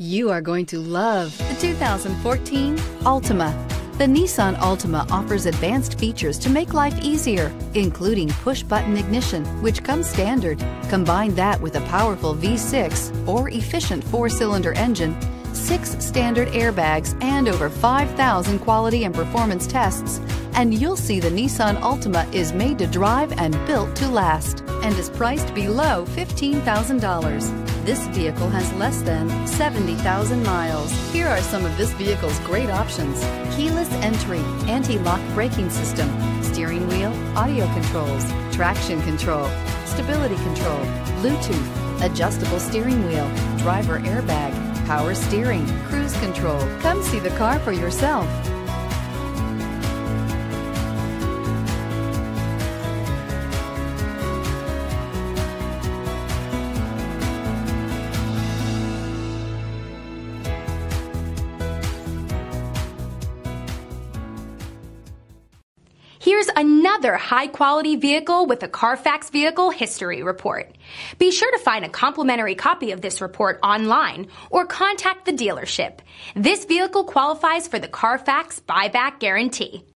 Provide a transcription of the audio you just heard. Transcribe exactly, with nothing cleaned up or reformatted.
You are going to love the two thousand fourteen Altima. The Nissan Altima offers advanced features to make life easier, including push-button ignition, which comes standard. Combine that with a powerful V six or efficient four-cylinder engine, six standard airbags, and over five thousand quality and performance tests, and you'll see the Nissan Altima is made to drive and built to last, and is priced below fifteen thousand dollars. This vehicle has less than seventy thousand miles. Here are some of this vehicle's great options: keyless entry, anti-lock braking system, steering wheel audio controls, traction control, stability control, Bluetooth, adjustable steering wheel, driver airbag, power steering, cruise control. Come see the car for yourself. Here's another high-quality vehicle with a Carfax Vehicle History Report. Be sure to find a complimentary copy of this report online or contact the dealership. This vehicle qualifies for the Carfax Buyback Guarantee.